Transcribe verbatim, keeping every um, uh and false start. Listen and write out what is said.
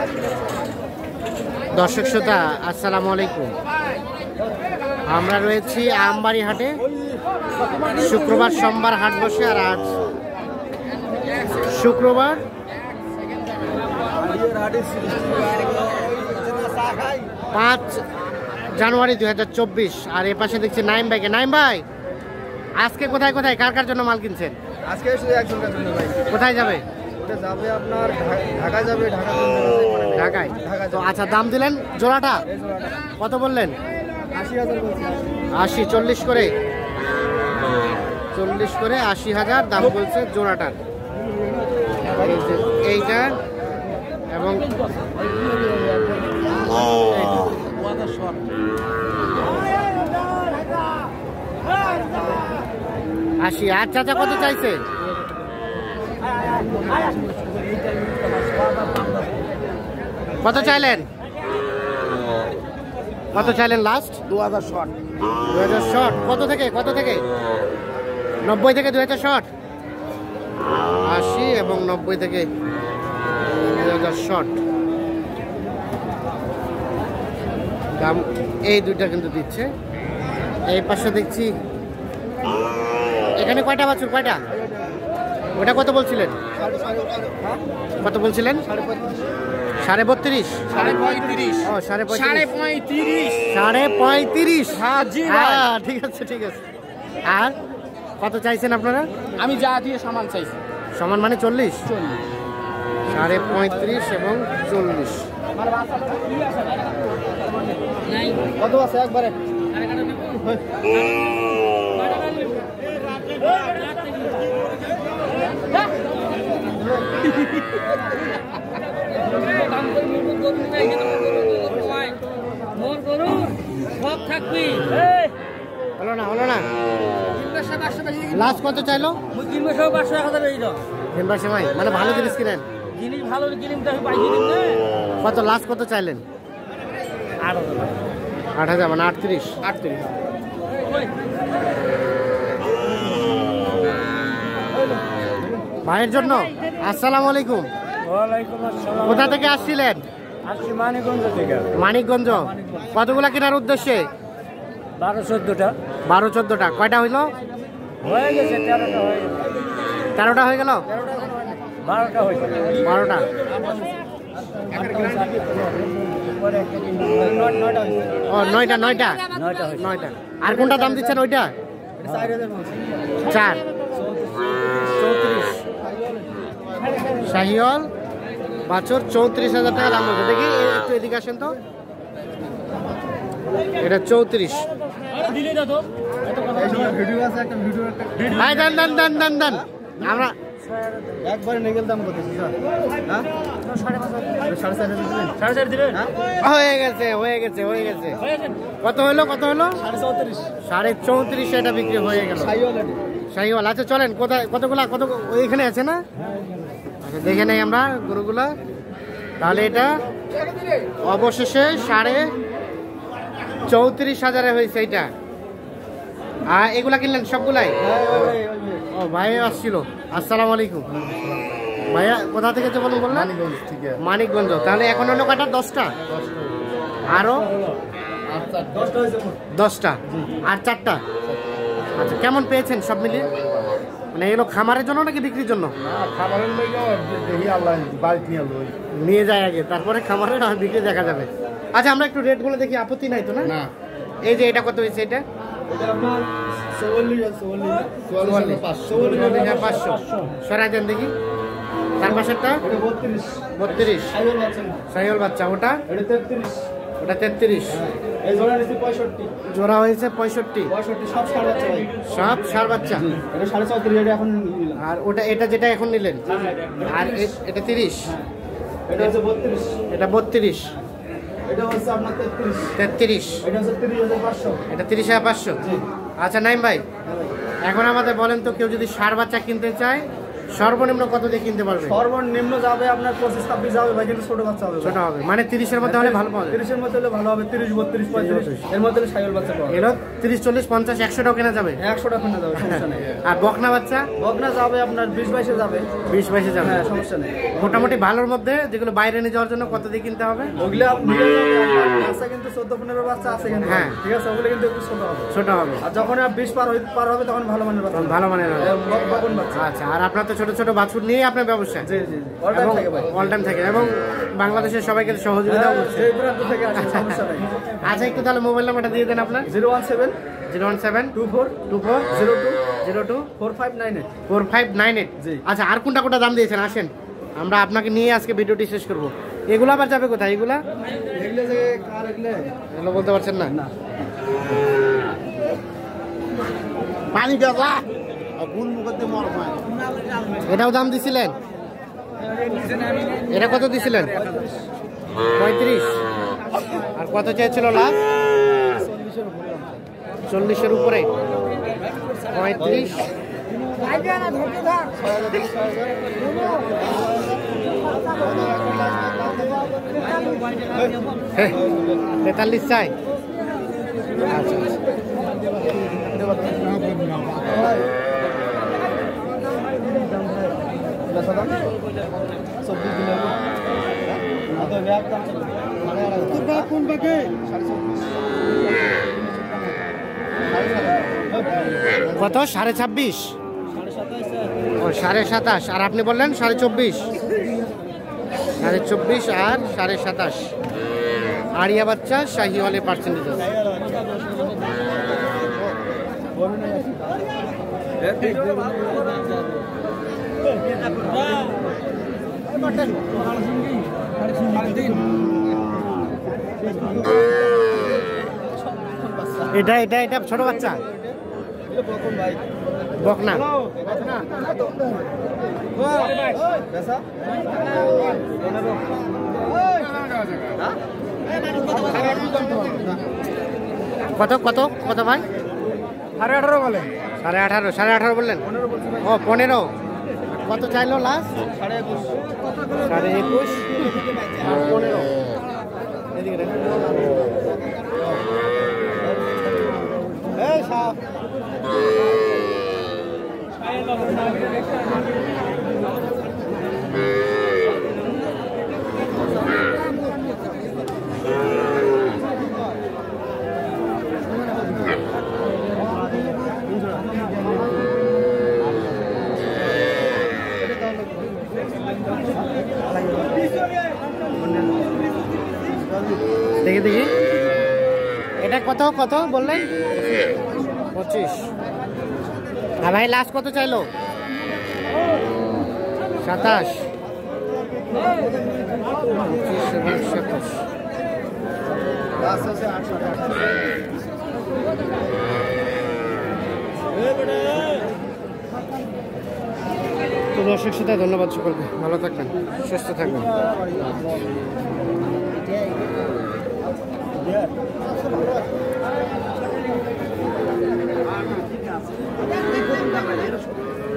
দর্শক শ্রোতা আসসালামু আলাইকুম। আমরা রয়েছি আমবাড়ি হাটে। শুক্রবার সোমবার হাট বসে, আর আজ শুক্রবার পাঁচ জানুয়ারি দুই হাজার চব্বিশ। আর এ পাশে দেখছি নাইম ভাইকে। নাইম ভাই, আজকে কোথায় কোথায় কার কার জন্য মাল কিনছেন? আজকে শুধু একজনের জন্য ভাই। কোথায় যাবে? ওটা যাবে আপনার ঢাকা যাবে। ঢাকা ঢাকায় তো আচ্ছা, দাম দিলেন জোড়াটা কত বললেন? আশি হাজার বলছি। আশি, চল্লিশ করে চল্লিশ করে আশি হাজার দাম বলছে জোড়াটার। এই যে এইটা এবং আশি। আর চাচা কত চাইছে? কত চাইলেন? কত চাইলেন লাস্ট? দু হাজার শট। দু হাজার শট। কত থেকে কত থেকে? নব্বই থেকে দু হাজার শট। আশি এবং নব্বই থেকে দু হাজার শট দাম। এই দুইটা কিন্তু দিচ্ছে। এই পাশে দেখছি এখানে কয়টা বাছুর? কয়টা? ওটা কত বলছিলেন? কত বলছিলেন? সাড়ে বত্রিশ। সাড়ে পঁয়ত্রিশ। ও সাড়ে সাড়ে পঁয়ত্রিশ। সাড়ে পঁয়ত্রিশ। হ্যাঁ ঠিক আছে ঠিক আছে। আর কত চাইছেন আপনারা? আমি যা দিয়ে সামান চাইছি। সমান মানে চল্লিশ। সাড়ে পঁয়ত্রিশ এবং চল্লিশ। কত আছে একবারে? হলো না হলো না। লাস্ট কত চাইলো? মানে ভালো জিনিস কিনেন। কত লাস্ট কত চাইলেন? আট হাজার মানে আটত্রিশ। আটত্রিশ। ভাইয়ের জন্য আসসালামু আলাইকুম। কোথা থেকে আসছিলেন? মানিকগঞ্জ থেকে। মানিকগঞ্জ। কতগুলা কেনার উদ্দেশ্যে? বারো চোদ্দটা। বারো চোদ্দটা। কয়টা হইলো? হয়ে গেছে তেরোটা হয়ে গেছে। তেরোটা হয়ে গেল? বারোটা হয়েছে। বারোটা। ও নয়টা নয়টা নয়টা। আর কোনটা দাম দিচ্ছেন ওইটা? চার। চৌত্রিশ। শাহিওয়াল বাছুর চৌত্রিশ হাজার টাকা দাম বলছে। দেখি একটু এদিকে আসেন তো। এটা চৌত্রিশ। দান দান দান দান দান। আমরা একবারে নেগেল দাম করতেছি স্যার। হ্যাঁ সাড়ে চার হাজার দিলেন। সাড়ে চার দিলেন হয়ে গেছে হয়ে গেছে হয়ে গেছে। কত হলো কত হলো? সাড়ে চৌত্রিশ। সাড়ে চৌত্রিশ এটা বিক্রি হয়ে গেল। শাহিওয়াল। আচ্ছা চলেন, কোথায় কতগুলা কত ওইখানে আছে না? আচ্ছা দেখে নেই আমরা গরুগুলা। তাহলে এটা অবশেষে সাড়ে চৌত্রিশ হাজারে হয়েছে এইটা। আর এগুলা কিনলেন সবগুলাই? ও ভাই আসছিল। আসসালামু আলাইকুম ভাইয়া। কোথা থেকে যে বলুন বললেন? মানিকগঞ্জ। তাহলে এখন হলো কটা? দশটা। আরো দশটা আর চারটা। আচ্ছা কেমন পেয়েছেন সব মিলিয়ে? মানে এগুলো খামারের জন্য নাকি বিক্রির জন্য? নিয়ে যায় আগে, তারপরে খামারে না বিক্রি দেখা যাবে। আচ্ছা আমরা একটু রেটগুলো দেখি, আপত্তি নাই তো? না। এই যে এটা কত হয়েছে? এটা পাঁচশো। সরাই দেন দেখি। তার পাশেরটা বত্রিশ। শাহিওয়াল বাচ্চা। ওটা ওটা তেত্রিশ। জোড়া হয়েছে পঁয়ষট্টি। সব সার বাচ্চা। আর ওটা এটা যেটা এখন নিলেন, আর এটা তিরিশ। এটা বত্রিশ। তেত্রিশ। এটা তিরিশ হাজার পাঁচশো। আচ্ছা নাইম ভাই, এখন আমাদের বলেন তো, কেউ যদি ষাঁড় বাচ্চা কিনতে চায় সর্বনিম্ন কত দিয়ে কিনতে পারবে? সর্বনিম্ন যাবে আপনার পঁচিশ ছাব্বিশ যাবে ভাই, কিন্তু ছোট বাচ্চা হবে। ছোট হবে মানে তিরিশের মধ্যে হলে ভালো পাবে। তিরিশের মধ্যে হলে ভালো হবে, তিরিশ বত্রিশ পঁয়ত্রিশ এর মধ্যে সাইওয়াল বাচ্চা পাবে। এগুলো তিরিশ চল্লিশ পঞ্চাশ একশোটাও কেনা যাবে? একশোটা কিনা যাবে, সমস্যা নেই। আর বকনা বাচ্চা? বকনা যাবে আপনার বিশ বাইশে যাবে। বিশ বাইশে যাবে, হ্যাঁ সমস্যা নেই। মোটামুটি ভালোর মধ্যে যেগুলো বাইরে নিয়ে যাওয়ার জন্য কত দিয়ে কিনতে হবে? ওগুলো আপনি বাচ্চা কিন্তু চোদ্দ পনেরো বাচ্চা আছে কিন্তু, হ্যাঁ ঠিক আছে, ওগুলো কিন্তু একটু ছোট হবে। ছোট হবে। আর যখন আর বিশ পার পার হবে তখন ভালো মানের বাচ্চা, ভালো মানের হবে। বকন বাচ্চা। আচ্ছা, আর আপনার তো ছোট ছোট বাছুর নিয়ে আপনার ব্যবসা? জি জি অল টাইম থাকে ভাই, অল টাইম থাকে এবং বাংলাদেশের সবাইকে সহযোগিতাও করছে। এই প্রান্ত থেকে আসে, সমস্যা নাই। আচ্ছা, একটু তাহলে মোবাইল নাম্বারটা দিয়ে দেন আপনার। Zero one seven zero one seven two four two four zero two zero two four five nine eight four five nine eight. জি। আচ্ছা, আর কোনটা কোনটা দাম দিয়েছেন? আসেন আমরা আপনাকে নিয়ে আজকে ভিডিওটি শেষ করবো। এগুলো আবার যাবে কোথায়? এগুলা এগুলো যে কার এগুলো এগুলো বলতে পারছেন না? না পানি গাজা গুল মুখতে মর হয়। এটাও দাম দিছিলেন? এটা কত দিছিলেন? পঁয়ত্রিশ। আর কত চেয়েছিল লাভ? চল্লিশের উপরে। পঁয়ত্রিশ। তেতাল্লিশ চাই। আচ্ছা কত? সাড়ে ছাব্বিশ, ও সাড়ে সাতাশ। আর আপনি বললেন সাড়ে চব্বিশ। সাড়ে চব্বিশ আর সাড়ে সাতাশ। আড়িয়া বাচ্চা শাহিওয়ালের পার্সেন্টেজ আছে। এটা এটা এটা ছোট বাচ্চা বকনা। কত কত কত ভাই? সাড়ে আঠারো বলে। সাড়ে আঠারো সাড়ে আঠারো বললেন? ও পনেরো। কত চাইলো লাস্ট? সাড়ে একুশ। সাড়ে একুশ আর পনেরো। এদিকে রেখে। এই সাপ দেখি দেখি এটা কত কত বললেন? পঁচিশ। আর ভাই লাস্ট কত চাইলো? সাতাশ। পঁচিশ এবং সাতাশ। তো দর্শক সাথে ধন্যবাদ সকলকে, ভালো থাকবেন, সুস্থ থাকবেন। Yeah.